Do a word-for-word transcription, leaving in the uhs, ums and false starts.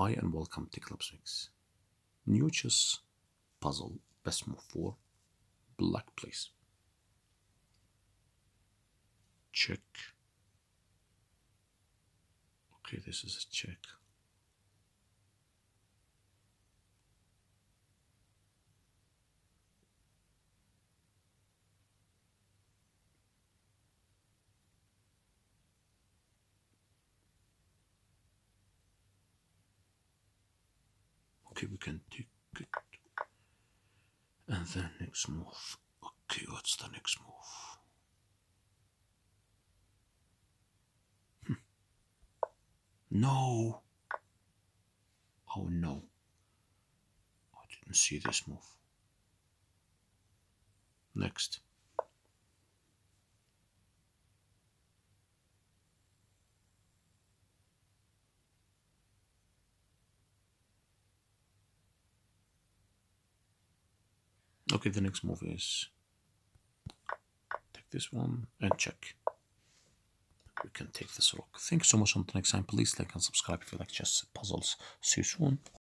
Hi and welcome to Clipsmixxx. New chess puzzle. Best move for black, please. Check. Okay, this is a check. Okay, we can take it. And then next move. Okay, what's the next move? Hmm. No. Oh no. I didn't see this move. Next. Okay, the next move is take this one and check. We can take this rook. Thanks so much. Until next time, please like and subscribe if you like chess puzzles. See you soon.